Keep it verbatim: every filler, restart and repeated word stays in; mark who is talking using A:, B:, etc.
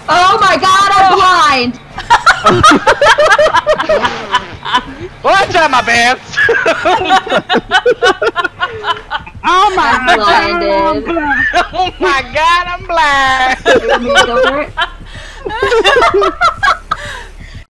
A: Oh my god, I'm blind!
B: Watch out, my pants!
C: Oh my
A: I'm
C: god!
A: blinded.
B: Oh my god, I'm blind!
A: You want me to go for it?